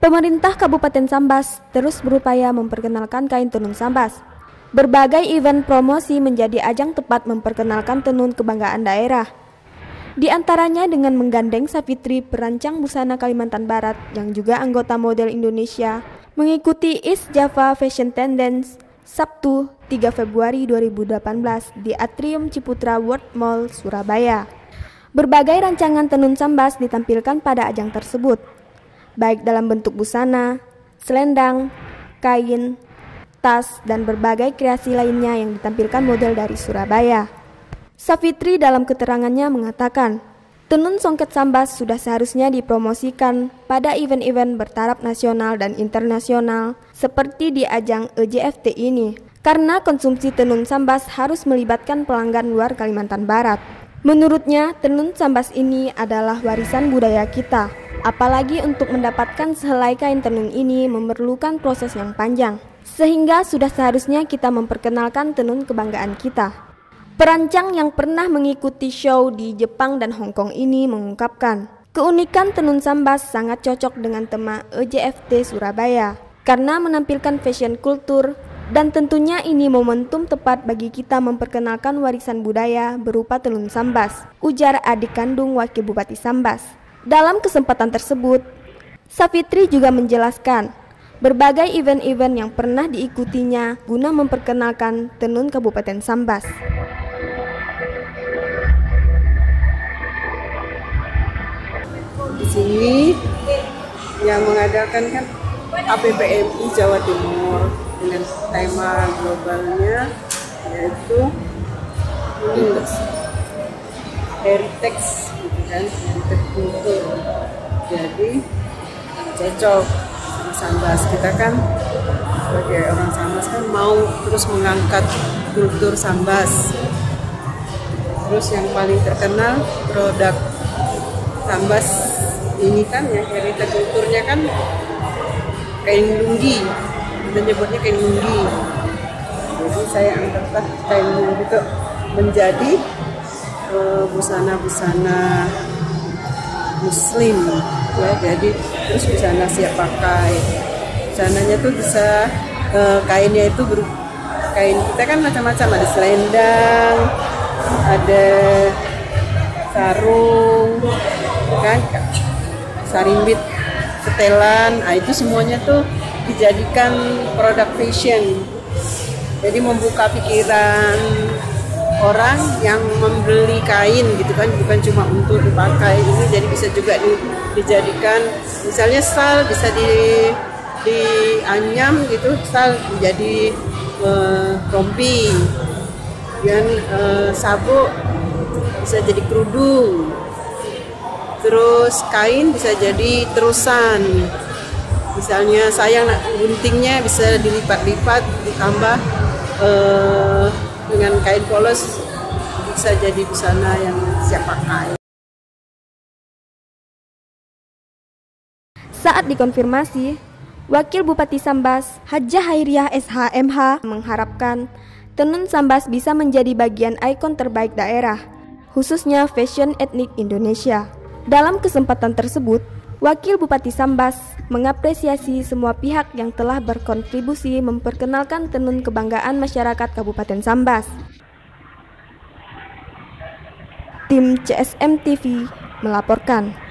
Pemerintah Kabupaten Sambas terus berupaya memperkenalkan kain tenun Sambas. Berbagai event promosi menjadi ajang tepat memperkenalkan tenun kebanggaan daerah. Di antaranya dengan menggandeng Savitri, perancang busana Kalimantan Barat yang juga anggota model Indonesia, mengikuti East Java Fashion Tendency Sabtu 3 Februari 2018 di Atrium Ciputra World Mall, Surabaya. Berbagai rancangan tenun Sambas ditampilkan pada ajang tersebut, baik dalam bentuk busana, selendang, kain, tas, dan berbagai kreasi lainnya yang ditampilkan model dari Surabaya. Savitri dalam keterangannya mengatakan, tenun songket Sambas sudah seharusnya dipromosikan pada event-event bertaraf nasional dan internasional seperti di ajang EJFT ini, karena konsumsi tenun Sambas harus melibatkan pelanggan luar Kalimantan Barat. Menurutnya, tenun Sambas ini adalah warisan budaya kita. Apalagi untuk mendapatkan sehelai kain tenun ini memerlukan proses yang panjang, sehingga sudah seharusnya kita memperkenalkan tenun kebanggaan kita. Perancang yang pernah mengikuti show di Jepang dan Hong Kong ini mengungkapkan, keunikan tenun Sambas sangat cocok dengan tema EJFT Surabaya, karena menampilkan fashion kultur, dan tentunya ini momentum tepat bagi kita memperkenalkan warisan budaya berupa tenun Sambas, ujar adik kandung Wakil Bupati Sambas. Dalam kesempatan tersebut, Savitri juga menjelaskan berbagai event-event yang pernah diikutinya guna memperkenalkan tenun Kabupaten Sambas. Di sini yang mengadakan kan APPMI Jawa Timur dengan tema globalnya yaitu heritage, gitu kan, heritage kultur. Jadi cocok sama Sambas. Kita kan sebagai orang Sambas kan mau terus mengangkat kultur Sambas. Terus yang paling terkenal produk Sambas ini kan ya, heritage kulturnya kan kain lunggi, kita nyebutnya kain lunggi. Jadi saya angkatlah kain lunggi itu menjadi busana-busana muslim ya, jadi terus busana siap pakai. Busananya tuh bisa kainnya itu kain kita kan macam-macam, ada selendang, ada sarung, kan, sarimbit, setelan, itu semuanya tuh dijadikan produk fashion. Jadi membuka pikiran orang yang membeli kain gitu kan, bukan cuma untuk dipakai ini, jadi bisa juga dijadikan misalnya sal, bisa dianyam gitu, sal menjadi rompi, dan sabuk bisa jadi kerudung, terus kain bisa jadi terusan, misalnya sayang guntingnya bisa dilipat-lipat ditambah dengan kain polos, bisa jadi busana yang siap pakai. Saat dikonfirmasi, Wakil Bupati Sambas, Hajah Hairiah SHMH, mengharapkan tenun Sambas bisa menjadi bagian ikon terbaik daerah, khususnya fashion etnik Indonesia. Dalam kesempatan tersebut, Wakil Bupati Sambas mengapresiasi semua pihak yang telah berkontribusi memperkenalkan tenun kebanggaan masyarakat Kabupaten Sambas. Tim CSM TV melaporkan.